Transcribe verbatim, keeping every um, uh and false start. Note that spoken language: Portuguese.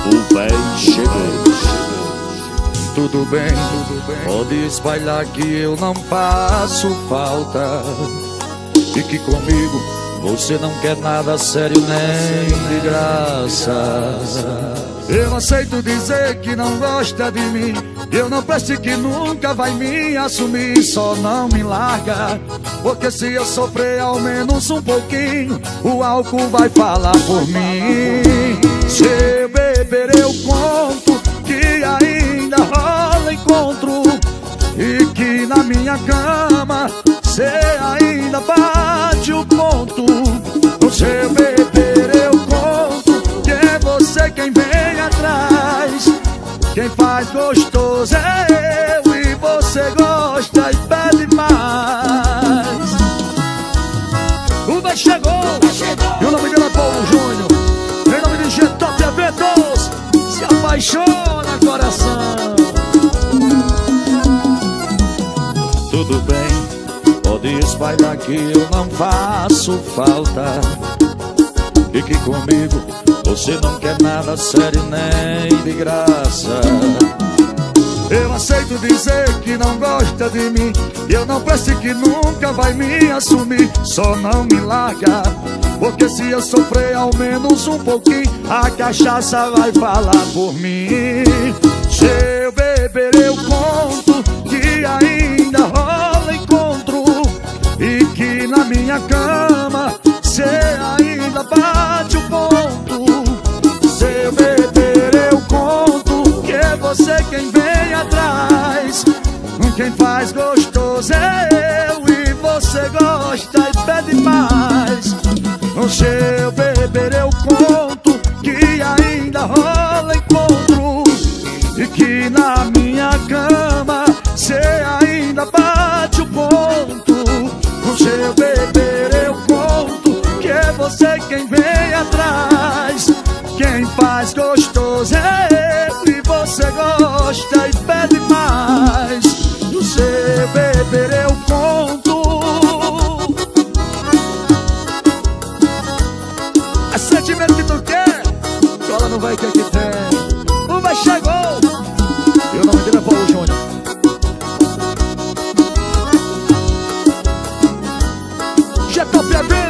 O véi chegou. Tudo bem, pode espalhar que eu não faço falta e que comigo você não quer nada sério nem de graça. Eu aceito dizer que não gosta de mim, eu não presto que nunca vai me assumir. Só não me larga, porque se eu sofrer ao menos um pouquinho, o álcool vai falar por mim. Se eu beber eu conto que ainda rola encontro e que na minha cama cê ainda bate o ponto. Se eu beber eu conto que é você quem vem atrás. Quem faz gostoso é eu e você gosta e pede mais. O véi chegou, e o nome dele é Paulo Júnior. Em nome de G-Top Eventos, se apaixona coração. Tudo bem, pode espalhar que eu não faço falta e que comigo você não quer nada sério nem de graça. Eu aceito dizer que não gosta de mim, eu não presto que nunca vai me assumir. Só não me larga, porque se eu sofrer ao menos um pouquinho, a cachaça vai falar por mim. Se eu beber eu conto que ainda rola encontro e que na minha cama cê ainda bate o ponto. Se eu beber eu conto que é você quem vem atrás. Quem faz gostoso é eu e você gosta e pede mais. Se eu beber eu conto que ainda rola encontro e que na minha cama cê ainda bate o ponto. Se eu beber eu conto que é você quem vem atrás. Quem faz gostoso é eu e você gosta e pede mais. Se eu beber eu conto. É sentimento que tu quer, cola não vai que aqui tem. O véi chegou, e o nome dele é Paulo Júnior. G-Top